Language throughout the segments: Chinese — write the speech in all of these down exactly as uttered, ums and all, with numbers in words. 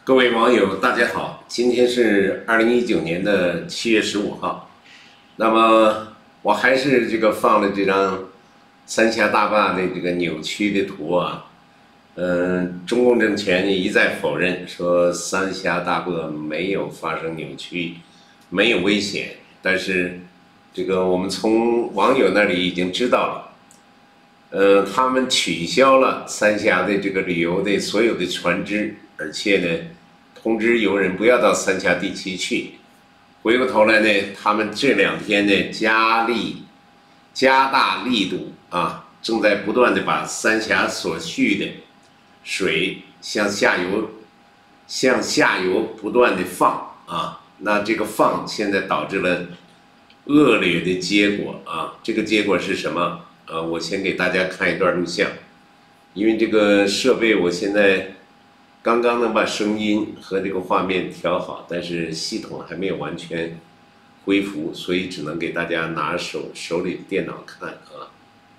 各位网友，大家好！今天是二零一九年的七月十五号。那么我还是这个放了这张三峡大坝的这个扭曲的图啊。嗯，中共政权一再否认说三峡大坝没有发生扭曲，没有危险。但是这个我们从网友那里已经知道了。呃，他们取消了三峡的这个旅游的所有的船只，而且呢，通知游人不要到三峡地区去。回过头来呢，他们这两天呢，加力、加大力度啊，正在不断的把三峡所蓄的水向下游、向下游不断的放啊。那这个放现在导致了恶劣的结果啊。这个结果是什么？呃，我先给大家看一段录像，因为这个设备我现在刚刚能把声音和这个画面调好，但是系统还没有完全恢复，所以只能给大家拿手手里的电脑看啊。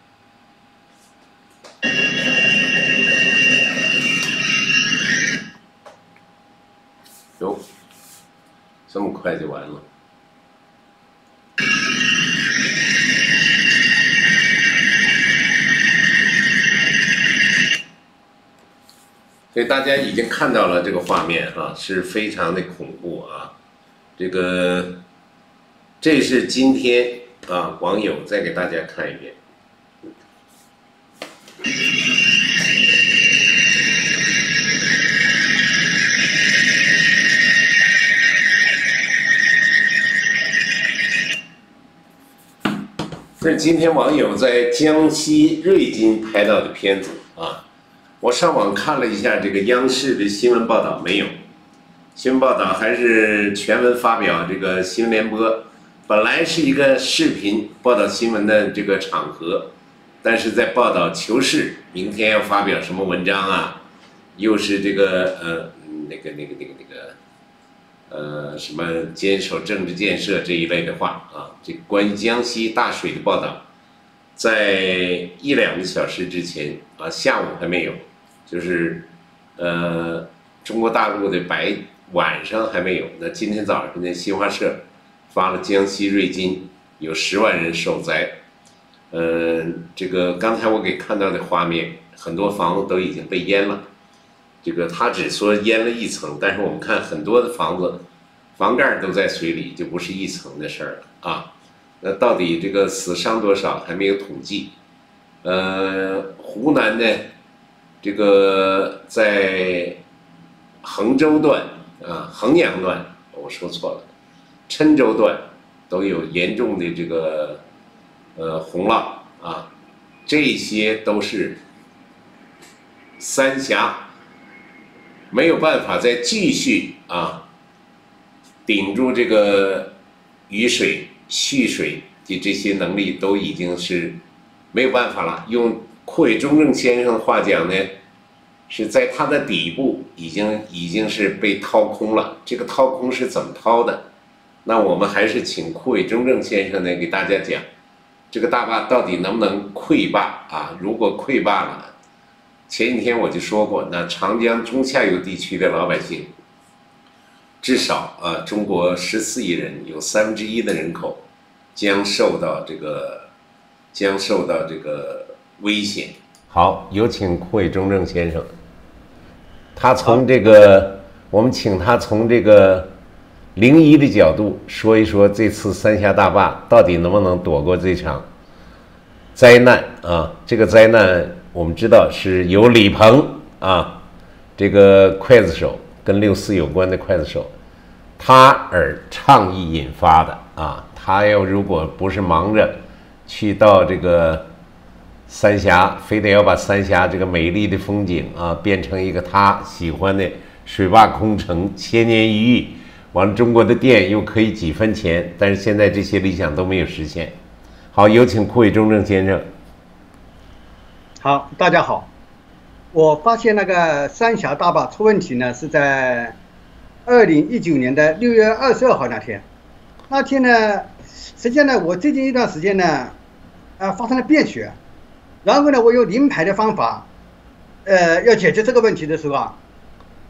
哟，这么快就完了。所以大家已经看到了这个画面啊，是非常的恐怖啊。这个，这是今天啊，网友再给大家看一遍。这是今天网友在江西瑞金拍到的片子啊。我上网看了一下这个央视的新闻报道，没有新闻报道，还是全文发表这个新闻联播。本来是一个视频报道新闻的这个场合，但是在报道求是，明天要发表什么文章啊？又是这个呃那个那个那个那个呃什么坚守政治建设这一类的话啊。这关于江西大水的报道，在一两个小时之前啊，下午还没有。就是，呃，中国大陆的白晚上还没有。那今天早上呢，新华社发了江西瑞金有十万人受灾。嗯、呃，这个刚才我给看到的画面，很多房子都已经被淹了。这个他只说淹了一层，但是我们看很多的房子，房盖都在水里，就不是一层的事儿了啊。那到底这个死伤多少还没有统计。呃，湖南呢？这个在衡州段啊、衡阳段，我说错了，郴州段都有严重的这个呃洪涝啊，这些都是三峡没有办法再继续啊顶住这个雨水蓄水的这些能力都已经是没有办法了。用库伟中正先生的话讲呢，是在它的底部已经已经是被掏空了。这个掏空是怎么掏的？那我们还是请库伟中正先生呢给大家讲，这个大坝到底能不能溃坝啊？如果溃坝了，前几天我就说过，那长江中下游地区的老百姓，至少啊，中国十四亿人，有三分之一的人口将受到这个将受到这个危险。好，有请库伟中正先生。他从这个，我们请他从这个灵异的角度说一说，这次三峡大坝到底能不能躲过这场灾难啊？这个灾难我们知道是由李鹏啊，这个刽子手跟六四有关的刽子手，他而倡议引发的啊。他要如果不是忙着去到这个三峡，非得要把三峡这个美丽的风景啊变成一个他喜欢的水坝工程，千年一遇，完了中国的电又可以几分钱，但是现在这些理想都没有实现。好，有请库伟中正先生。 好，大家好。我发现那个三峡大坝出问题呢，是在二零一九年的六月二十二号那天。那天呢，实际上呢，我最近一段时间呢，啊，发生了变血。然后呢，我用临牌的方法，呃，要解决这个问题的时候啊，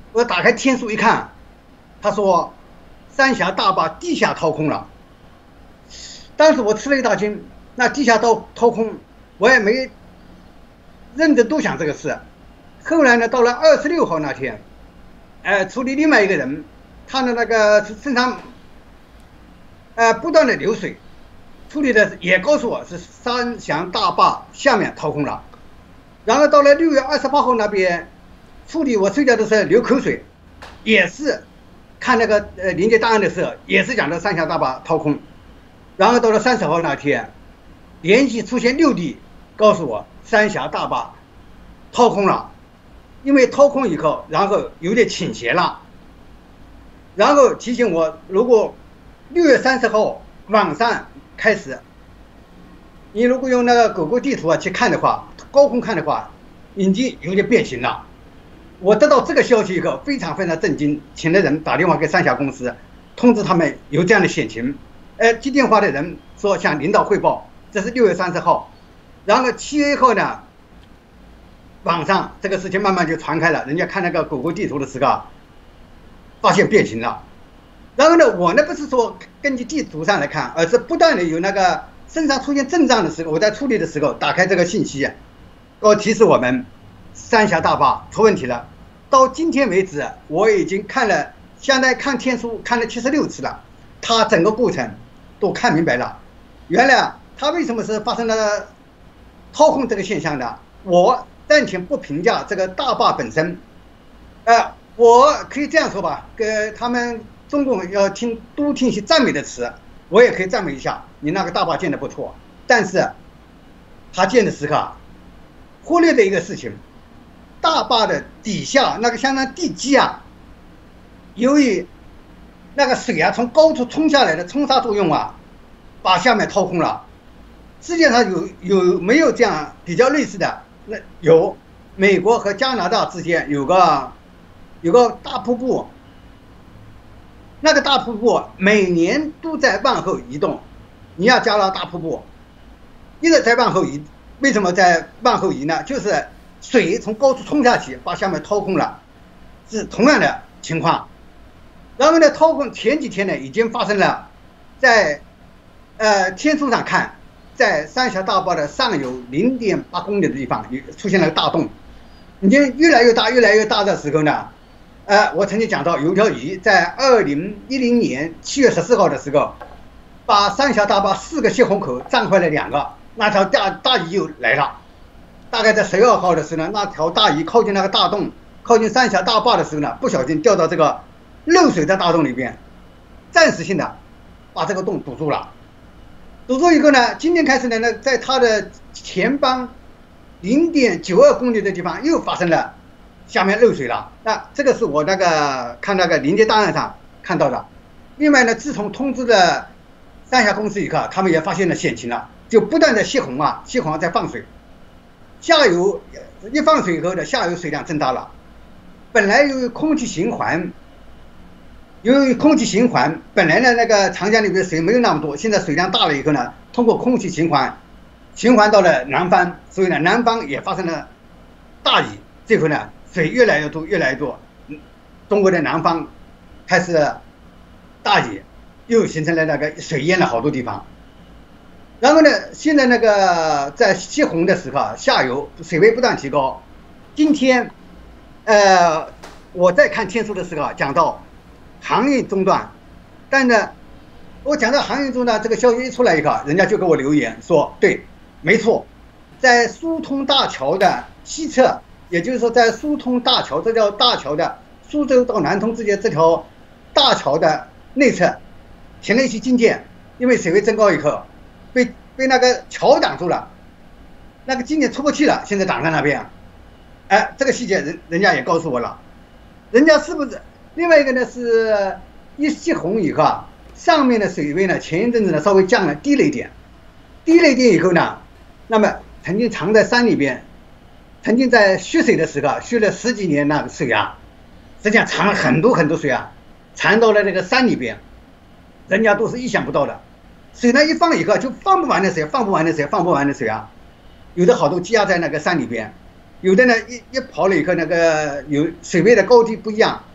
我打开天书一看，他说三峡大坝地下掏空了。当时我吃了一大惊，那地下掏掏空，我也没认真多想这个事。后来呢，到了二十六号那天，呃，处理另外一个人，他的那个身上，呃，不断的流水，处理的也告诉我是三峡大坝下面掏空了。然后到了六月二十八号那边，处理我睡觉的时候流口水，也是看那个呃临界档案的时候，也是讲的三峡大坝掏空。然后到了三十号那天，连续出现六例，告诉我三峡大坝掏空了，因为掏空以后，然后有点倾斜了，然后提醒我，如果六月三十号晚上开始，你如果用那个谷歌地图啊去看的话，高空看的话，已经有点变形了。我得到这个消息以后，非常非常震惊，请的人打电话给三峡公司，通知他们有这样的险情。呃，接电话的人说向领导汇报，这是六月三十号，然后七月一号呢，晚上这个事情慢慢就传开了，人家看那个谷歌地图的时候，发现变形了。然后呢，我呢不是说根据地图上来看，而是不断的有那个身上出现症状的时候，我在处理的时候打开这个信息，告提示我们三峡大坝出问题了。到今天为止，我已经看了，相当于看天书看了七十六次了，他整个过程都看明白了。原来他为什么是发生了掏空这个现象的？我暂且不评价这个大坝本身，呃，我可以这样说吧，给他们中共要听多听一些赞美的词，我也可以赞美一下你那个大坝建得不错，但是他建的时刻忽略的一个事情，大坝的底下那个相当地基啊，由于那个水啊从高处冲下来的冲沙作用啊，把下面掏空了。世界上有有没有这样比较类似的？那有，美国和加拿大之间有个有个大瀑布，那个大瀑布每年都在往后移动，尼亚加拉大瀑布一直在往后移。为什么在往后移呢？就是水从高处冲下去，把下面掏空了，是同样的情况。然后呢，掏空前几天呢已经发生了，在呃天书上看，在三峡大坝的上游零点八公里的地方有出现了个大洞，已经越来越大越来越大的时候呢，呃，我曾经讲到有条鱼在二零一零年七月十四号的时候，把三峡大坝四个泄洪口占坏了两个，那条大大鱼又来了。大概在十二号的时候呢，那条大鱼靠近那个大洞，靠近三峡大坝的时候呢，不小心掉到这个漏水的大洞里边，暂时性的把这个洞堵住了。堵住以后呢，今天开始呢，那在它的前方零点九二公里的地方又发生了下面漏水了。那这个是我那个看那个临界档案上看到的。另外呢，自从通知了三峡公司以后，他们也发现了险情了，就不断的泄洪啊，泄洪在放水。下游一放水以后的下游水量增大了，本来由于空气循环，由于空气循环，本来呢那个长江里面水没有那么多，现在水量大了以后呢，通过空气循环，循环到了南方，所以呢南方也发生了大雨，最后呢水越来越多越来越多，中国的南方开始大雨，又形成了那个水淹了好多地方。然后呢，现在那个在泄洪的时候，下游水位不断提高。今天，呃，我在看天书的时候讲到航运中断，但呢，我讲到航运中断这个消息一出来以后，人家就给我留言说，对，没错，在苏通大桥的西侧，也就是说在苏通大桥这条大桥的苏州到南通之间这条大桥的内侧停了一些军舰，因为水位增高以后。被被那个桥挡住了，那个军舰出不去了，现在挡在那边。哎，这个细节人人家也告诉我了，人家是不是？另外一个呢是，一泄洪以后啊，上面的水位呢前一阵子呢稍微降了低了一点，低了一点以后呢，那么曾经藏在山里边，曾经在蓄水的时候蓄了十几年那个水啊，实际上藏了很多很多水啊，藏到了那个山里边，人家都是意想不到的。水呢一放以后就放不完的水，放不完的水，放不完的水啊！有的好多积压在那个山里边，有的呢一一跑了以后，那个有水位的高低不一样，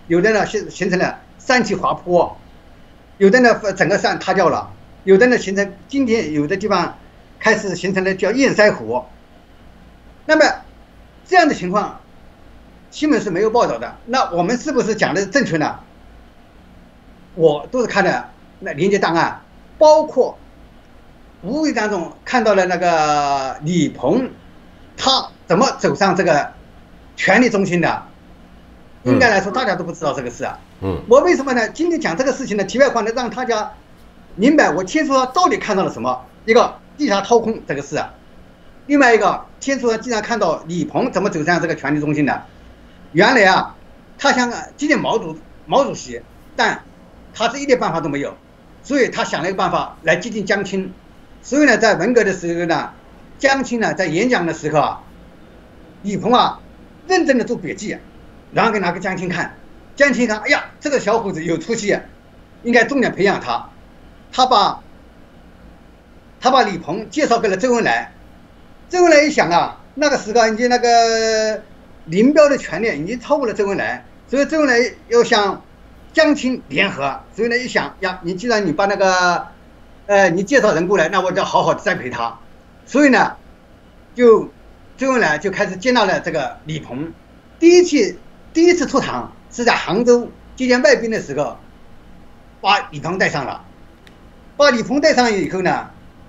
有的呢形形成了山体滑坡，有的呢整个山塌掉了，有的呢形成今天有的地方开始形成了叫堰塞湖。那么这样的情况，新闻是没有报道的。那我们是不是讲的正确呢？我都是看的那连接档案，包括无意当中看到了那个李鹏，他怎么走上这个权力中心的？应该来说，大家都不知道这个事啊。嗯。我为什么呢？今天讲这个事情的题外话呢，让大家明白我天书上到底看到了什么。一个地下掏空这个事啊，另外一个天书上经常看到李鹏怎么走上这个权力中心的。原来啊，他想接近毛主毛主席，但他是一点办法都没有，所以他想了一个办法来接近江青。所以呢，在文革的时候呢，江青呢在演讲的时候啊，李鹏啊认真的做笔记，然后给拿给江青看，江青看，哎呀，这个小伙子有出息，应该重点培养他。他把他把李鹏介绍给了周恩来，周恩来一想啊，那个时候已经那个林彪的权力已经超过了周恩来，所以周恩来要想江青联合，所以呢一想呀，你既然你把那个呃你介绍人过来，那我就要好好的栽培他，所以呢就周恩来就开始接纳了这个李鹏。第一次第一次出场是在杭州接见外宾的时候，把李鹏带上了。把李鹏带上以后呢，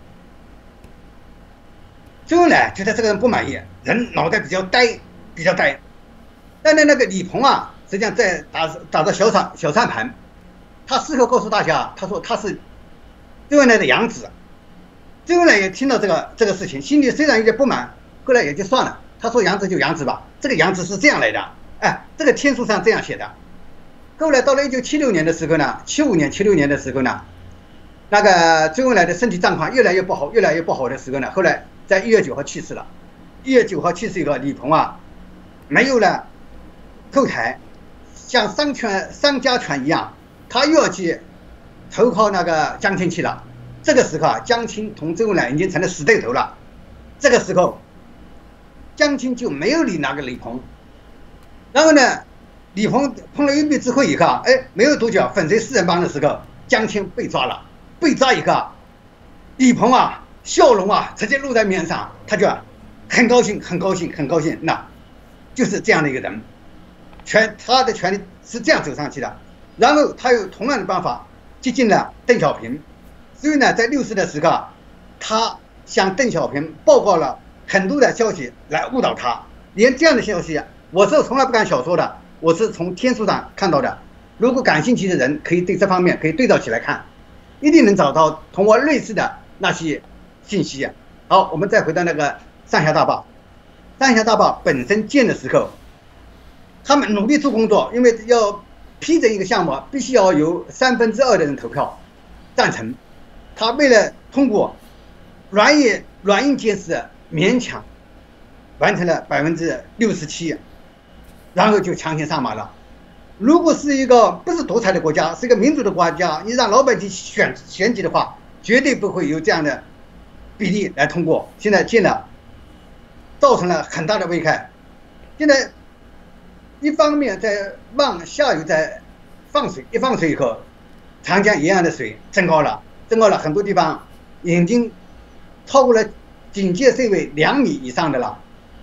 周恩来觉得这个人不满意，人脑袋比较呆，比较呆。但是那个李鹏啊，实际上在打打着小算小算盘。他事后告诉大家，他说他是周恩来的养子。周恩来也听到这个这个事情，心里虽然有点不满，后来也就算了。他说养子就养子吧，这个养子是这样来的，哎，这个天书上这样写的。后来到了一九七六年的时候呢，七五年七六年的时候呢，那个周恩来的身体状况越来越不好，越来越不好的时候呢，后来在一月九号去世了。一月九号去世以后，李鹏啊，没有了后台，像商权商家权一样，他又要去投靠那个江青去了。这个时候啊，江青同周恩来已经成了死对头了。这个时候，江青就没有理那个李鹏。然后呢，李鹏碰了一笔之后以后啊，哎，没有多久粉碎四人帮的时候，江青被抓了。被抓以后，李鹏啊，笑容啊直接露在面上，他就很高兴，很高兴，很高兴。那就是这样的一个人，权他的权力是这样走上去的。然后他有同样的办法接近了邓小平，所以呢，在六四的时候，他向邓小平报告了很多的消息来误导他。连这样的消息，我是从来不看小说的，我是从天书上看到的。如果感兴趣的人，可以对这方面可以对照起来看。一定能找到同我类似的那些信息。好，我们再回到那个三峡大坝。三峡大坝本身建的时候，他们努力做工作，因为要批准一个项目，必须要有三分之二的人投票赞成。他为了通过，软硬软硬兼施，勉强完成了百分之六十七，然后就强行上马了。如果是一个不是独裁的国家，是一个民主的国家，你让老百姓选选举的话，绝对不会有这样的比例来通过。现在建了，造成了很大的危害。现在一方面在往下游在放水，一放水以后，长江沿岸的水增高了，增高了很多地方已经超过了警戒水位两米以上的了。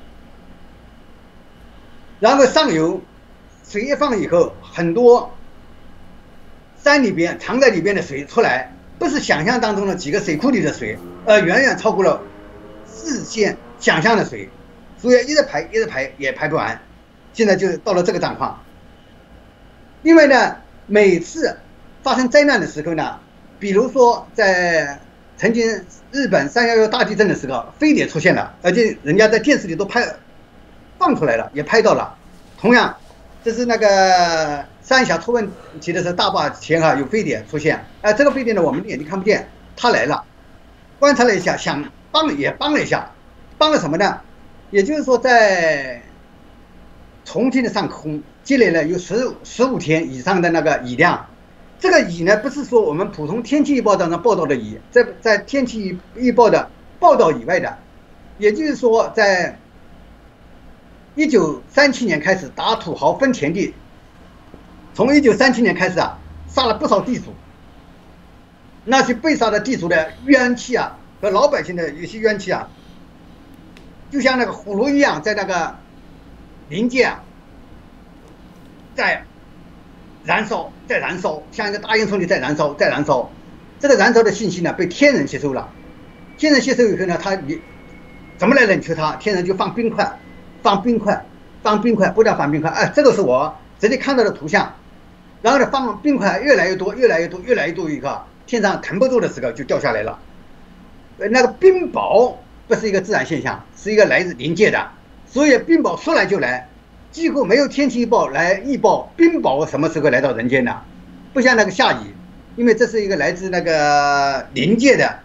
然后上游水一放以后，很多山里边藏在里边的水出来，不是想象当中的几个水库里的水，而远远超过了事先想象的水，所以一直排一直排也排不完。现在就到了这个状况。另外呢，每次发生灾难的时候呢，比如说在曾经日本三幺幺大地震的时候，飞碟出现了，而且人家在电视里都拍放出来了，也拍到了。同样，这是那个三峡出问题的时候，大坝前啊有飞碟出现，哎、呃，这个飞碟呢我们眼睛看不见，它来了，观察了一下，想帮也帮了一下，帮了什么呢？也就是说，在重庆的上空积累了有十十五天以上的那个雨量。这个雨呢，不是说我们普通天气预报当中报道的雨，在在天气预报的报道以外的，也就是说，在一九三七年开始打土豪分田地从一九三七年开始啊，杀了不少地主。那些被杀的地主的冤气啊，和老百姓的有些冤气啊，就像那个火炉一样，在那个临界啊，在燃烧，在燃烧，像一个大烟囱里在燃烧，在燃烧。这个燃烧的信息呢，被天人吸收了。天人吸收以后呢，他你怎么来冷却它？天人就放冰块，放冰块，放冰块，不断放冰块。哎，这个是我直接看到的图像。然后呢，放冰块越来越多，越来越多，越来越多以后，天上腾不住的时候就掉下来了。呃，那个冰雹不是一个自然现象，是一个来自临界的，所以冰雹说来就来，几乎没有天气预报来预报冰雹什么时候来到人间的，不像那个下雨，因为这是一个来自那个临界的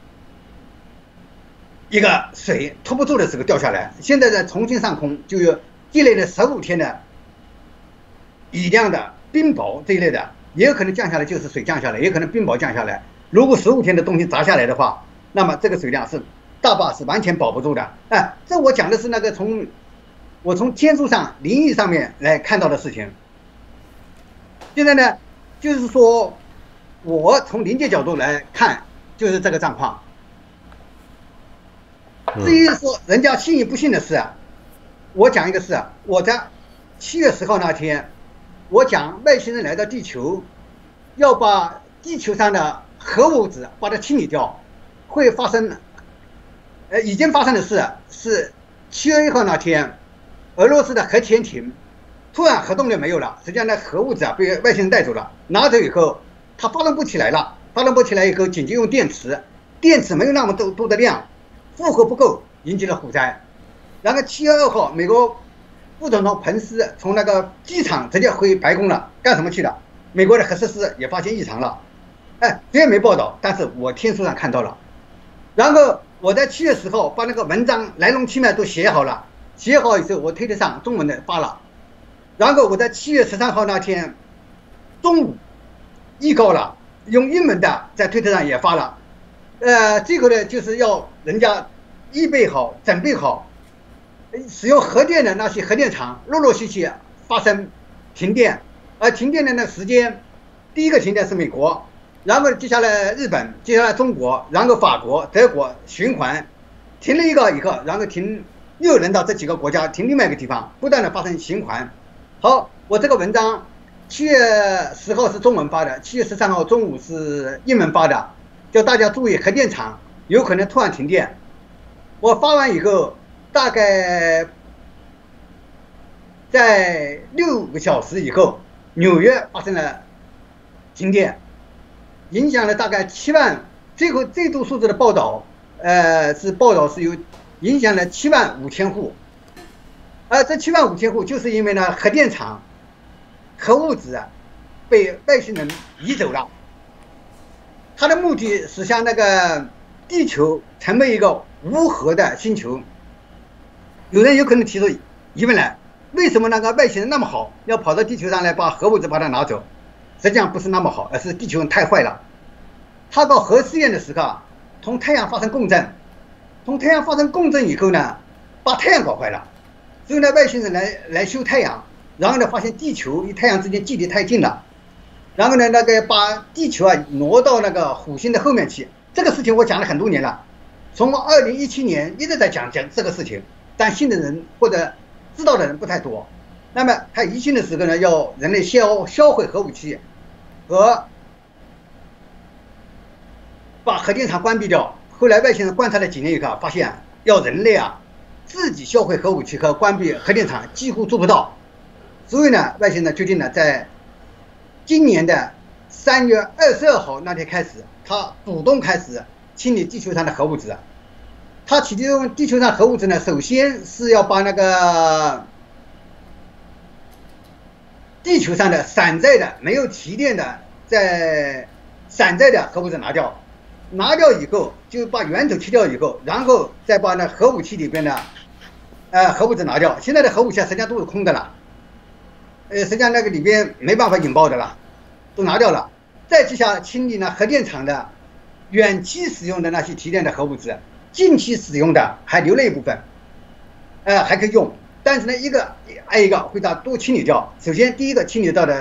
一个水拖不住的时候掉下来。现在在重庆上空就有积累了十五天的雨量的冰雹这一类的，也有可能降下来就是水降下来，也可能冰雹降下来。如果十五天的东西砸下来的话，那么这个水量是大坝是完全保不住的。哎，这我讲的是那个从我从天书上灵异上面来看到的事情。现在呢，就是说我从临界角度来看，就是这个状况。至于说人家信与不信的事啊，我讲一个事啊，我在七月十号那天，我讲外星人来到地球，要把地球上的核物质把它清理掉，会发生，呃，已经发生的事是七月一号那天，俄罗斯的核潜艇突然核动力没有了，实际上那核物质啊被外星人带走了，拿走以后它发动不起来了，发动不起来以后紧急用电池，电池没有那么多多的量，负荷不够，引起了火灾。然后七月二号，美国副总统彭斯从那个机场直接回白宫了，干什么去了？美国的核设施也发现异常了。哎，虽然没报道，但是我天书上看到了。然后我在七月十号把那个文章来龙去脉都写好了，写好以后我推特上中文的发了。然后我在七月十三号那天中午预告了，用英文的在推特上也发了。呃，这个呢就是要人家预备好、准备好，使用核电的那些核电厂陆陆续续发生停电，而停电的那时间，第一个停电是美国，然后接下来日本，接下来中国，然后法国、德国循环，停了一个以后，然后停又轮到这几个国家停另外一个地方，不断的发生循环。好，我这个文章七月十号是中文发的，七月十三号中午是英文发的，叫大家注意核电厂有可能突然停电。我发完以后，大概在六个小时以后，纽约发生了停电，影响了大概七万。最后这组数字的报道，呃，是报道是有影响了七万五千户。而这七万五千户就是因为呢，核电厂核物质啊被外星人移走了。它的目的是向那个地球成为一个无核的星球。有人有可能提出疑问来，为什么那个外星人那么好，要跑到地球上来把核物质把它拿走？实际上不是那么好，而是地球人太坏了。他搞核试验的时候，同太阳发生共振，同太阳发生共振以后呢，把太阳搞坏了。所以呢，外星人来来修太阳，然后呢，发现地球与太阳之间距离太近了，然后呢，那个把地球啊挪到那个火星的后面去。这个事情我讲了很多年了，从二零一七年一直在讲讲这个事情，但信的人或者知道的人不太多。那么他疑心的时候呢，要人类销销毁核武器和把核电厂关闭掉。后来外星人观察了几年以后，发现要人类啊自己销毁核武器和关闭核电厂几乎做不到，所以呢，外星人决定呢，在今年的三月二十二号那天开始，他主动开始清理地球上的核物质。他启动地球上核物质呢，首先是要把那个地球上的散在的没有提炼的在散在的核物质拿掉，拿掉以后就把源头去掉以后，然后再把那核武器里边的呃核物质拿掉。现在的核武器实际上都是空的了，呃，实际上那个里边没办法引爆的了，都拿掉了。再接下来清理呢核电厂的远期使用的那些提炼的核物质，近期使用的还留了一部分，呃还可以用，但是呢一个挨一个会把都清理掉。首先第一个清理到的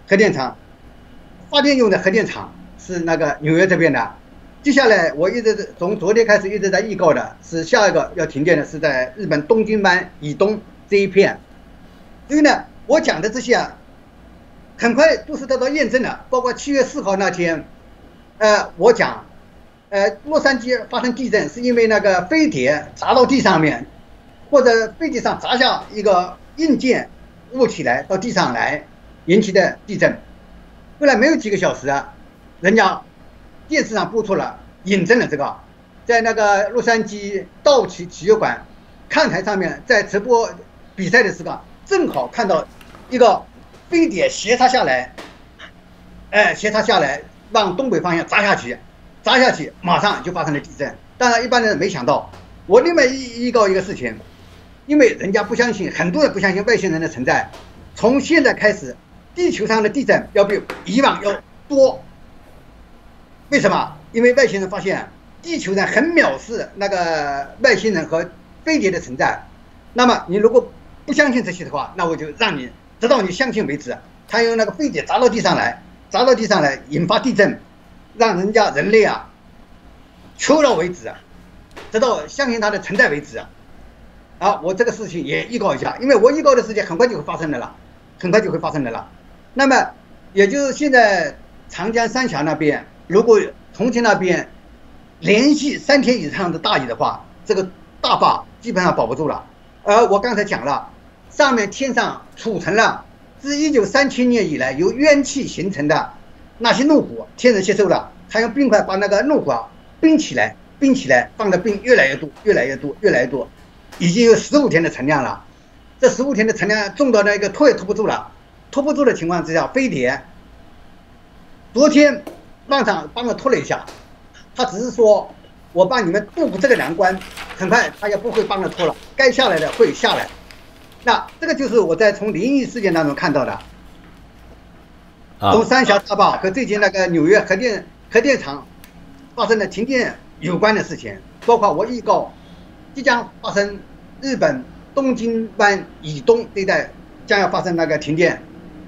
核电厂，发电用的核电厂是那个纽约这边的。接下来我一直从昨天开始一直在预告的是下一个要停电的是在日本东京湾以东这一片。所以呢，我讲的这些啊，很快都是得到验证了。包括七月四号那天，呃，我讲，呃，洛杉矶发生地震是因为那个飞碟砸到地上面，或者飞机上砸下一个硬件物体来到地上来引起的地震。后来没有几个小时啊，人家电视上播出了，引证了这个，在那个洛杉矶道奇体育馆看台上面，在直播比赛的时候，正好看到一个飞碟斜插下来，哎，斜插下来往东北方向砸下去，砸下去马上就发生了地震。当然，一般人没想到。我另外预预告一个事情，因为人家不相信，很多人不相信外星人的存在。从现在开始，地球上的地震要比以往要多。为什么？因为外星人发现地球上很藐视那个外星人和飞碟的存在。那么你如果不相信这些的话，那我就让你直到你相信为止。他用那个飞碟砸到地上来，砸到地上来引发地震，让人家人类啊求饶为止，直到相信它的存在为止。啊，我这个事情也预告一下，因为我预告的事情很快就会发生的了，很快就会发生的了。那么也就是现在长江三峡那边，如果重庆那边连续三天以上的大雨的话，这个大坝基本上保不住了。而我刚才讲了，上面天上储存了自一九三七年以来由冤气形成的那些怒火，天人吸收了，他用冰块把那个怒火冰起来，冰起来，放的冰越来越多，越来越多，越来越多，已经有十五天的存量了。这十五天的存量重到那个拖也拖不住了，拖不住的情况之下，飞碟昨天浪上帮我拖了一下，他只是说我帮你们渡过这个难关，很快他也不会帮着拖了，该下来的会下来。那这个就是我在从灵异事件当中看到的，从三峡大坝和最近那个纽约核电核电厂发生的停电有关的事情，包括我预告即将发生日本东京湾以东这一带将要发生那个停电。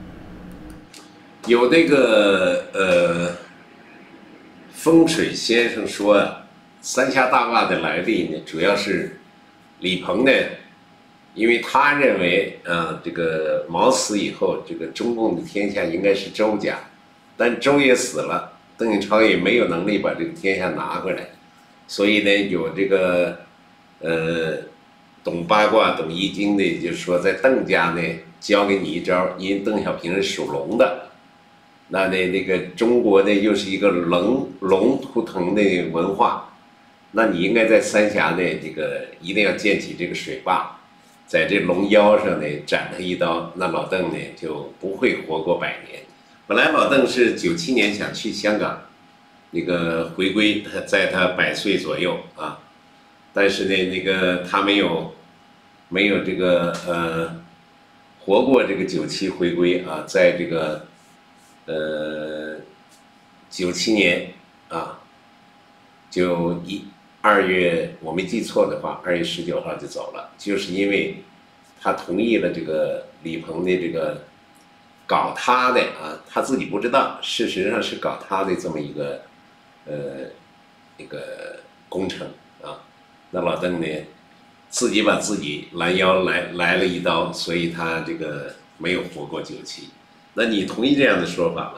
有那个呃风水先生说啊，三峡大坝的来历呢，主要是李鹏呢，因为他认为啊，这个毛死以后，这个中共的天下应该是周家，但周也死了，邓颖超也没有能力把这个天下拿回来，所以呢，有这个呃懂八卦、懂易经的，就是说在邓家呢教给你一招，因为邓小平是属龙的。那呢，那个中国呢又是一个龙龙图腾的文化，那你应该在三峡呢，这个一定要建起这个水坝，在这龙腰上呢斩他一刀，那老邓呢就不会活过百年。本来老邓是九七年想去香港，那个回归，在他百岁左右啊，但是呢，那个他没有没有这个呃活过这个九七回归啊，在这个。呃，九七年啊，就一二月，我没记错的话，二月十九号就走了，就是因为他同意了这个李鹏的这个搞他的啊，他自己不知道，事实上是搞他的这么一个呃一个工程啊。那老邓呢，自己把自己拦腰来来了一刀，所以他这个没有活过九七。那你同意这样的说法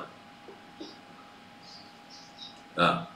吗？啊，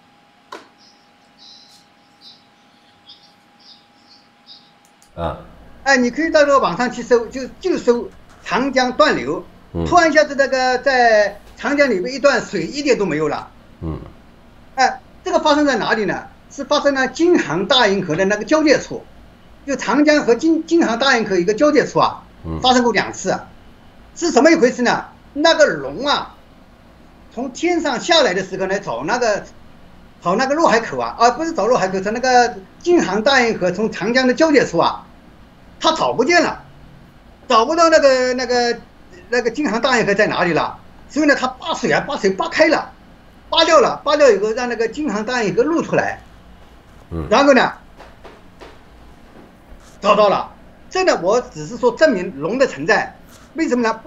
啊， 哎，你可以到这个网上去搜，就就搜长江断流，嗯、突然一下子那个在长江里面一段水一点都没有了。嗯，哎，这个发生在哪里呢？是发生在京杭大运河的那个交界处，就长江和京京杭大运河一个交界处啊，发生过两次，是什么一回事呢？那个龙啊，从天上下来的时候呢，找那个找那个入海口啊，而、啊、不是找入海口，是那个京杭大运河从长江的交界处啊，他找不见了，找不到那个那个那个京杭大运河在哪里了，所以呢，他扒水啊，把水扒开了，扒掉了，扒掉以后让那个京杭大运河露出来，然后呢，找到了。这呢，我只是说证明龙的存在，为什么呢？不然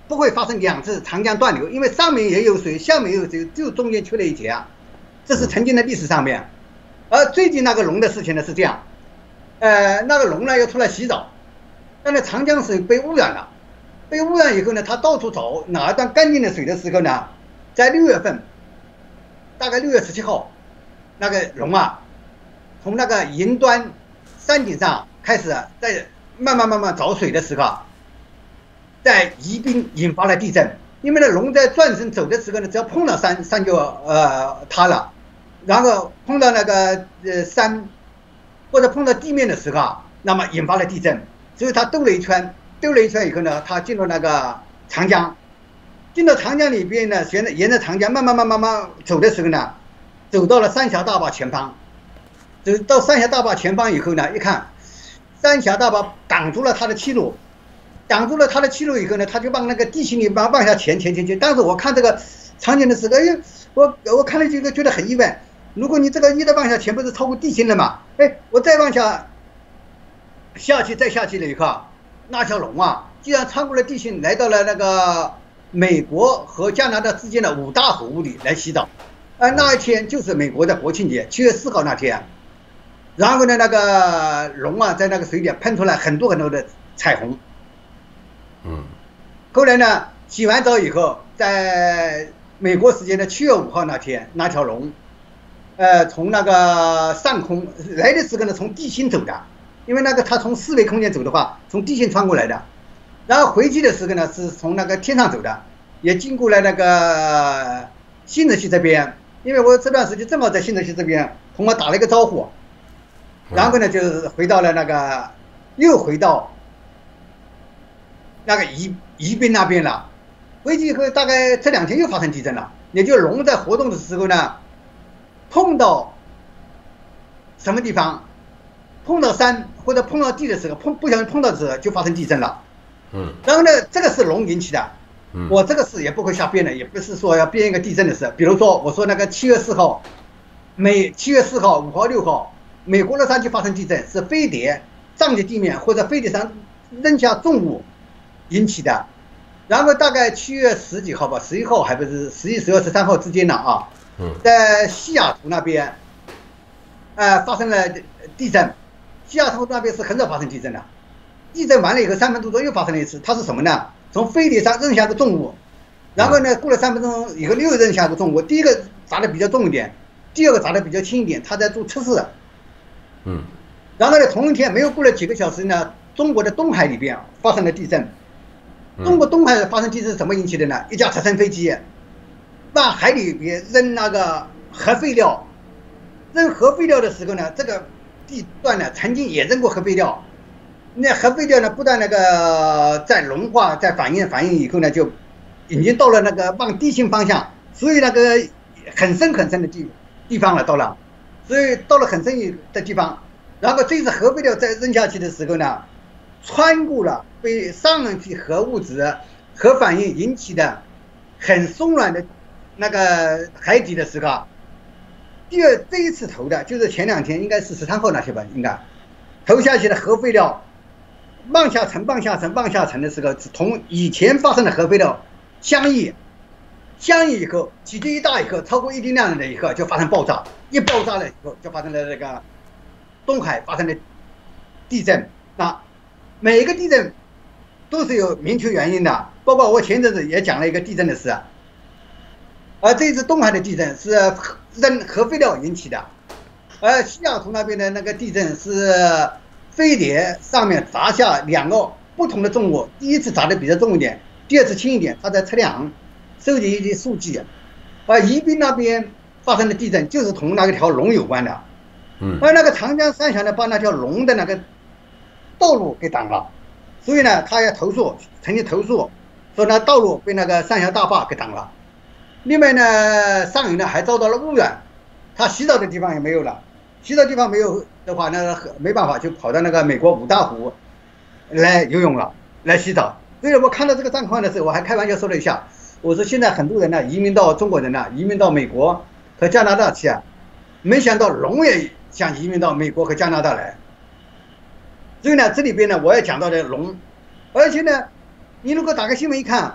不会发生两次长江断流，因为上面也有水，下面也有水，就中间缺了一节啊。这是曾经的历史上面。而最近那个龙的事情呢是这样，呃，那个龙呢要出来洗澡，但是长江水被污染了，被污染以后呢，它到处找哪一段干净的水的时候呢，在六月份，大概六月十七号，那个龙啊，从那个云端山顶上开始在慢慢慢慢找水的时候，在宜宾引发了地震。因为呢，龙在转身走的时候呢，只要碰到山，山就呃塌了，然后碰到那个呃山或者碰到地面的时候啊，那么引发了地震。所以它兜了一圈，兜了一圈以后呢，它进入那个长江，进到长江里边呢，沿着沿着长江慢慢慢慢慢走的时候呢，走到了三峡大坝前方。走到三峡大坝前方以后呢，一看，三峡大坝挡住了它的气路。挡住了他的气路以后呢，他就往那个地心里往往下潜潜潜潜。当时我看这个场景的时候，哎，我我看了这个觉得很意外。如果你这个一直往下潜，不是超过地心了嘛？哎，我再往下下去，再下去了以后，那条龙啊，既然穿过了地心，来到了那个美国和加拿大之间的五大湖屋里来洗澡。而那一天就是美国的国庆节，七月四号那天。然后呢，那个龙啊，在那个水里喷出来很多很多的彩虹。 嗯， 后来呢，洗完澡以后，在美国时间的七月五号那天，那条龙，呃，从那个上空来的时候呢，从地心走的，因为那个它从四维空间走的话，从地心穿过来的，然后回去的时候呢，是从那个天上走的，也经过了那个新泽西这边，因为我这段时间正好在新泽西这边，同我打了一个招呼，然后呢，就是回到了那个，又回到。那个宜宜宾那边了，回去以后大概这两天又发生地震了，也就龙在活动的时候呢，碰到什么地方，碰到山或者碰到地的时候，碰不小心碰到的时候就发生地震了。 嗯， 然后呢，这个是龙引起的， 嗯， 我这个事也不会瞎编的，也不是说要编一个地震的事。比如说我说那个七月四号，美七月四号、五号、六号，美国洛杉矶发生地震，是飞碟撞击地面或者飞碟上扔下重物引起的。然后大概七月十几号吧，十一号还不是十一、十二、十三号之间呢啊，在西雅图那边，呃，发生了地震。西雅图那边是很早发生地震的，地震完了以后三分钟左右又发生了一次。它是什么呢？从飞碟上扔下个重物，然后呢，过了三分钟以后又扔下个重物。第一个砸的比较重一点，第二个砸的比较轻一点，它在做测试。 嗯。 然后呢，同一天没有过了几个小时呢，中国的东海里边发生了地震。中国东海发生地震是怎么引起的呢？一架直升飞机往海里边扔那个核废料，扔核废料的时候呢，这个地段呢曾经也扔过核废料，那核废料呢不但那个在融化、在反应反应以后呢，就已经到了那个往地心方向，所以那个很深很深的地地方了，到了，所以到了很深的地方，然后这次核废料再扔下去的时候呢，穿过了被上级核物质核反应引起的很松软的那个海底的时候，第二这一次投的就是前两天，应该是十三号那些吧，应该投下去的核废料往下沉、往下沉、往下沉的时候，同以前发生的核废料相异，相异以后体积一大以后，超过一定量了以后就发生爆炸，一爆炸了以后就发生了那个东海发生了地震。那每一个地震都是有明确原因的，包括我前阵子也讲了一个地震的事，而这次东海的地震是扔核废料引起的，而西雅图那边的那个地震是飞碟上面砸下两个不同的重物，第一次砸的比较重一点，第二次轻一点，它在测量收集一些数据。而宜宾那边发生的地震就是同那个条龙有关的， 嗯， 而那个长江三峡呢，把那条龙的那个道路给挡了，所以呢，他也投诉，曾经投诉说呢，道路被那个三峡大坝给挡了。另外呢，上游呢还遭到了污染，他洗澡的地方也没有了，洗澡地方没有的话，那没办法就跑到那个美国五大湖来游泳了，来洗澡。所以我看到这个状况的时候，我还开玩笑说了一下，我说现在很多人呢移民到中国人呢移民到美国和加拿大去啊，没想到龙也想移民到美国和加拿大来。所以呢，这里边呢，我也讲到了龙，而且呢，你如果打开新闻一看，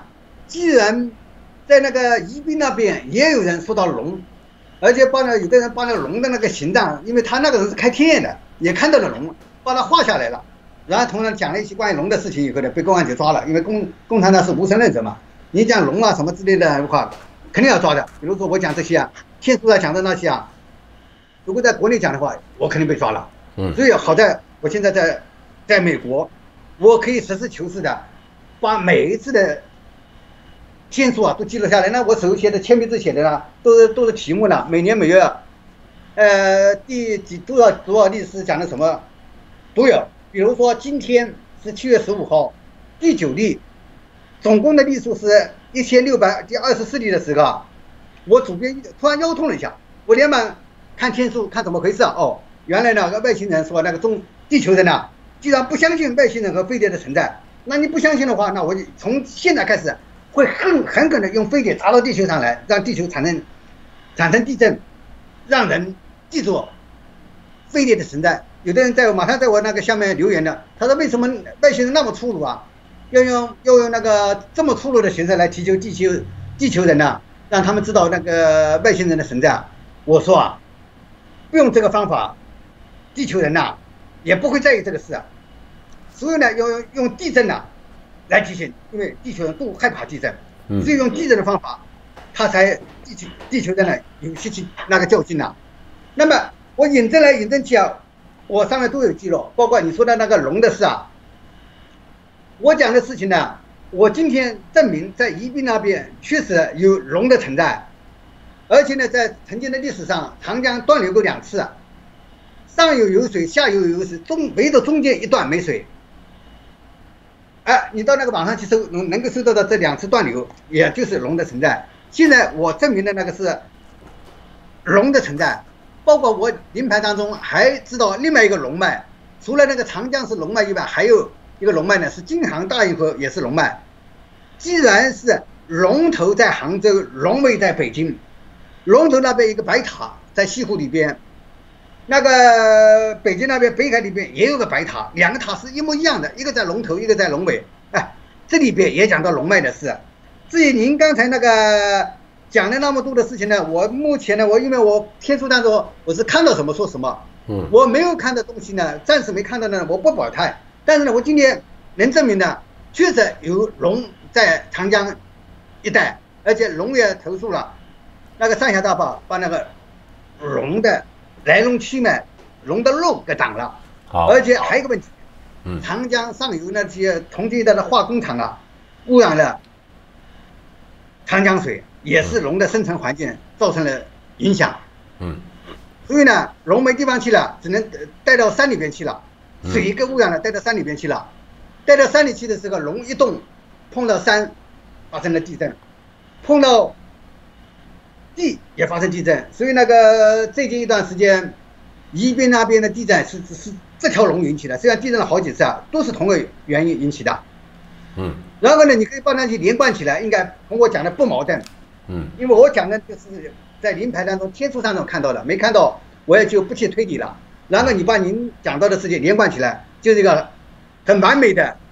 既然在那个宜宾那边也有人说到龙，而且把那有的人把那龙的那个形状，因为他那个人是开天眼的，也看到了龙，把它画下来了。然后同样讲了一些关于龙的事情以后呢，被公安局抓了，因为共共产党是无神论者嘛，你讲龙啊什么之类的话，肯定要抓的。比如说我讲这些啊，天书上讲的那些啊，如果在国内讲的话，我肯定被抓了。 嗯， 所以好在我现在在在美国，我可以实事求是的把每一次的天数啊都记录下来。那我手写的铅笔字写的呢，都是都是题目呢，每年每月，呃，第几多少多少历史讲的什么都有。比如说今天是七月十五号，第九例，总共的例数是一千六百第二十四例的时候，我左边突然腰痛了一下，我连忙看天数看怎么回事啊？哦，原来呢，外星人说那个中地球人呢、啊，既然不相信外星人和飞碟的存在，那你不相信的话，那我就从现在开始会很很可能用飞碟砸到地球上来，让地球产生产生地震，让人记住飞碟的存在。有的人在马上在我那个下面留言的，他说为什么外星人那么粗鲁啊？要用要用那个这么粗鲁的形式来提求地球地球人呢、啊，让他们知道那个外星人的存在。我说啊，不用这个方法，地球人呐、啊、也不会在意这个事啊。所以呢，要用用地震呐、啊、来提醒，因为地球人都害怕地震，只有用地震的方法，他才地球地球人呢有吸取那个教训呐、啊。那么我引证来引证去啊。我上面都有记录，包括你说的那个龙的事啊。我讲的事情呢，我今天证明在宜宾那边确实有龙的存在，而且呢，在曾经的历史上，长江断流过两次，上游有水，下游有水，中围着中间一段没水。哎，你到那个网上去搜，能能够搜到的这两次断流，也就是龙的存在。现在我证明的那个是龙的存在。包括我临牌当中还知道另外一个龙脉，除了那个长江是龙脉以外，还有一个龙脉呢，是京杭大运河也是龙脉。既然是龙头在杭州，龙尾在北京，龙头那边一个白塔在西湖里边，那个北京那边北海里边也有个白塔，两个塔是一模一样的，一个在龙头，一个在龙尾。哎，这里边也讲到龙脉的事。至于您刚才那个讲了那么多的事情呢，我目前呢，我因为我天书当中我是看到什么说什么，嗯，我没有看的东西呢，暂时没看到呢，我不表态。但是呢，我今天能证明呢，确实有龙在长江一带，而且龙也投诉了，那个三峡大坝把那个龙的来龙去脉、龙的肉给挡了。好，而且还有一个问题，嗯，长江上游那些同济一带的化工厂啊，污染了长江水。也是龙的生存环境造成了影响，嗯，所以呢，龙没地方去了，只能带到山里边去了，水给污染了，带到山里边去了，带到山里去的时候，龙一动，碰到山，发生了地震，碰到地也发生地震，所以那个最近一段时间，宜宾那边的地震是是这条龙引起的，虽然地震了好几次啊，都是同个原因引起的，嗯，然后呢，你可以把那些连贯起来，应该同我讲的不矛盾。嗯，因为我讲的就是在临牌当中天书上头看到的，没看到我也就不去推理了。然后你把您讲到的事情连贯起来，就是一个很完美的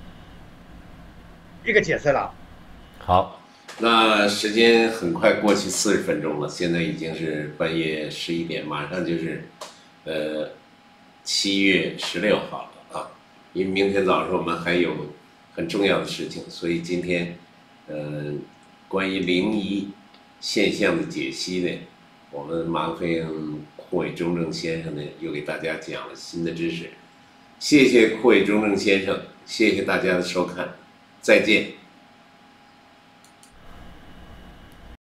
一个解释了。 好，那时间很快过去四十分钟了，现在已经是半夜十一点，马上就是呃七月十六号了啊。因为明天早上我们还有很重要的事情，所以今天嗯。呃关于灵异现象的解析呢，我们马飞库伟中正先生呢又给大家讲了新的知识。谢谢库伟中正先生，谢谢大家的收看，再见。